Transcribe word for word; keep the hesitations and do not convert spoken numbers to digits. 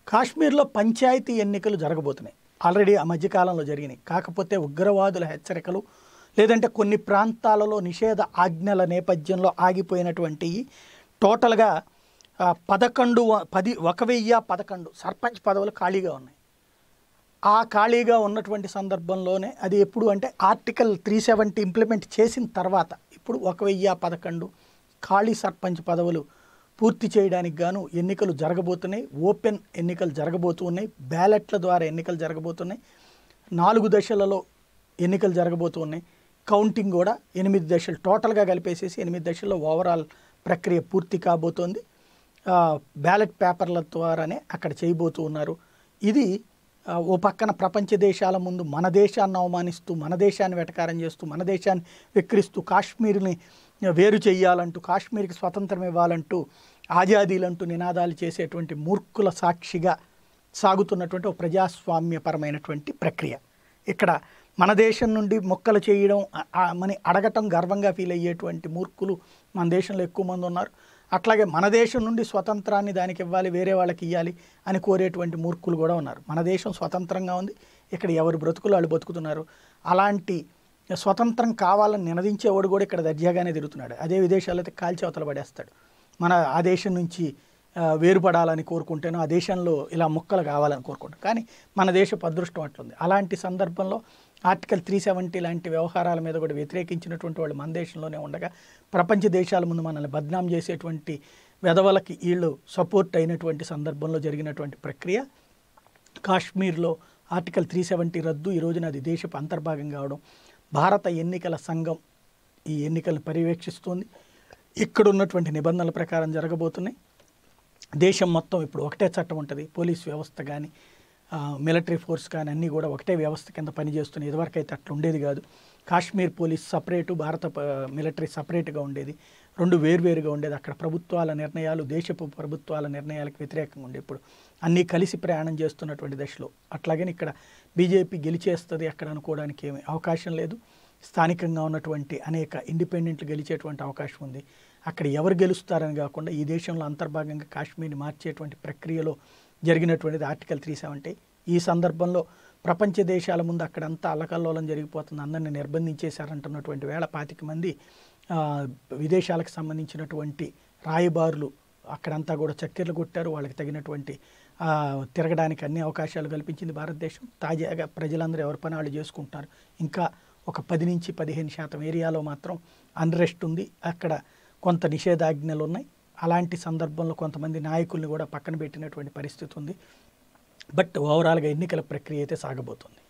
కాశ్మీర్లో పంచాయతీ ఎన్నికలు జరగబోతున్నాయి. ఆల్రెడీ ఆ మధ్యకాలంలో జరిగినాయి. కాకపోతే ఉగ్రవాదుల హెచ్చరికలు లేదంటే కొన్ని ప్రాంతాలలో నిషేధ ఆజ్ఞల నేపథ్యంలో ఆగిపోయినటువంటి టోటల్గా పదకొండు పది ఒక వెయ్యి పదకొండు సర్పంచ్ పదవులు ఖాళీగా ఉన్నాయి. ఆ ఖాళీగా ఉన్నటువంటి సందర్భంలోనే అది ఎప్పుడు అంటే ఆర్టికల్ త్రీ సెవెంటీ ఇంప్లిమెంట్ చేసిన తర్వాత ఇప్పుడు ఒక వెయ్యి పదకొండు ఖాళీ సర్పంచ్ పదవులు పూర్తి చేయడానికి గాను ఎన్నికలు జరగబోతున్నాయి. ఓపెన్ ఎన్నికలు జరగబోతున్నాయి. బ్యాలెట్ల ద్వారా ఎన్నికలు జరగబోతున్నాయి. నాలుగు దశలలో ఎన్నికలు జరగబోతున్నాయి. కౌంటింగ్ కూడా ఎనిమిది దశలు టోటల్గా కలిపేసేసి ఎనిమిది దశల్లో ఓవరాల్ ప్రక్రియ పూర్తి కాబోతోంది. బ్యాలెట్ పేపర్ల ద్వారానే అక్కడ చేయబోతూ ఉన్నారు. ఇది ఓ పక్కన ప్రపంచ దేశాల ముందు మన దేశాన్ని అవమానిస్తూ మన దేశాన్ని వెటకారం చేస్తూ మన దేశాన్ని వెక్కిరిస్తూ కాశ్మీర్ని వేరు చేయాలంటూ కాశ్మీర్కి స్వతంత్రం ఇవ్వాలంటూ ఆజాదీలంటూ నినాదాలు చేసేటువంటి మూర్ఖుల సాక్షిగా సాగుతున్నటువంటి ఒక ప్రజాస్వామ్యపరమైనటువంటి ప్రక్రియ. ఇక్కడ మన దేశం నుండి మొక్కలు చేయడం అని అడగటం గర్వంగా ఫీల్ అయ్యేటువంటి మూర్ఖులు మన దేశంలో ఎక్కువ మంది ఉన్నారు. అట్లాగే మన దేశం నుండి స్వతంత్రాన్ని దానికి ఇవ్వాలి, వేరే వాళ్ళకి ఇవ్వాలి అని కోరేటువంటి మూర్ఖులు కూడా ఉన్నారు. మన దేశం స్వతంత్రంగా ఉంది, ఇక్కడ ఎవరు బ్రతుకులు వాళ్ళు బతుకుతున్నారు. అలాంటి స్వతంత్రం కావాలని నినదించేవాడు కూడా ఇక్కడ దర్జాగానే తిరుగుతున్నాడు. అదే విదేశాల్లో అయితే కాల్చవతల పడేస్తాడు. మన ఆ దేశం నుంచి వేరుపడాలని కోరుకుంటేనో ఆ దేశంలో ఇలా మొక్కలు కావాలని కోరుకుంటాం. కానీ మన దేశపు అదృష్టం అట్లుంది. అలాంటి సందర్భంలో ఆర్టికల్ త్రీ సెవెంటీ లాంటి వ్యవహారాల మీద కూడా వ్యతిరేకించినటువంటి వాళ్ళు మన దేశంలోనే ఉండగా ప్రపంచ దేశాల ముందు మనల్ని బద్నాం చేసేటువంటి వెధవలకి వీళ్ళు సపోర్ట్ అయినటువంటి సందర్భంలో జరిగినటువంటి ప్రక్రియ. కాశ్మీర్లో ఆర్టికల్ త్రీ సెవెంటీ రద్దు, ఈ రోజున అది దేశపు అంతర్భాగం కావడం. భారత ఎన్నికల సంఘం ఈ ఎన్నికలను పర్యవేక్షిస్తుంది. ఇక్కడ ఉన్నటువంటి నిబంధనల ప్రకారం జరగబోతున్నాయి. దేశం మొత్తం ఇప్పుడు ఒకటే చట్టం ఉంటుంది. పోలీస్ వ్యవస్థ కానీ మిలిటరీ ఫోర్స్ కానీ అన్నీ కూడా ఒకటే వ్యవస్థ కింద పనిచేస్తున్నాయి. ఇదివరకు అయితే అట్లా ఉండేది కాదు. కాశ్మీర్ పోలీస్ సపరేటు, భారత మిలిటరీ సపరేట్గా ఉండేది. రెండు వేరువేరుగా ఉండేది. అక్కడ ప్రభుత్వాల నిర్ణయాలు దేశపు ప్రభుత్వాల నిర్ణయాలకు వ్యతిరేకంగా ఉండే ఇప్పుడు అన్నీ కలిసి ప్రయాణం చేస్తున్నటువంటి దశలో. అట్లాగని ఇక్కడ బీజేపీ గెలిచేస్తుంది అక్కడ అనుకోవడానికి ఏమీ అవకాశం లేదు. స్థానికంగా ఉన్నటువంటి అనేక ఇండిపెండెంట్లు గెలిచేటువంటి అవకాశం ఉంది. అక్కడ ఎవరు గెలుస్తారని కాకుండా ఈ దేశంలో అంతర్భాగంగా కాశ్మీర్ని మార్చేటువంటి ప్రక్రియలో జరిగినటువంటిది ఆర్టికల్ త్రీ సెవెంటీ. ఈ సందర్భంలో ప్రపంచ దేశాల ముందు అక్కడంతా అల్లకల్లోలం జరిగిపోతుంది. అందరినీ నిర్బంధించేశారంటున్నటువంటి వేళ పాతిక మంది విదేశాలకు సంబంధించినటువంటి రాయబారులు అక్కడంతా కూడా చక్కెర్లు కొట్టారు. వాళ్ళకి తగినటువంటి తిరగడానికి అన్ని అవకాశాలు కల్పించింది భారతదేశం. తాజాగా ప్రజలందరూ ఎవరి పని వాళ్ళు చేసుకుంటున్నారు. ఇంకా ఒక పది నుంచి పదిహేను శాతం ఏరియాలో మాత్రం అన్రెస్ట్ ఉంది. అక్కడ కొంత నిషేధాజ్ఞలు ఉన్నాయి. అలాంటి సందర్భంలో కొంతమంది నాయకుల్ని కూడా పక్కన పెట్టినటువంటి పరిస్థితి ఉంది. బట్ ఓవరాల్గా ఎన్నికల ప్రక్రియ అయితే సాగబోతుంది.